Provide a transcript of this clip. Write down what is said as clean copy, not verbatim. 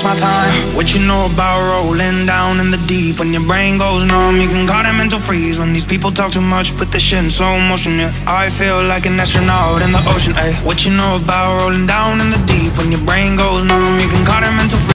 takes my time. What you know about rolling down in the deep? When your brain goes numb, you can call it mental freeze. When these people talk too much, put this shit in slow motion, yeah. I feel like an astronaut in the ocean, ayy. What you know about rolling down in the deep? When your brain goes numb, you can call it mental freeze.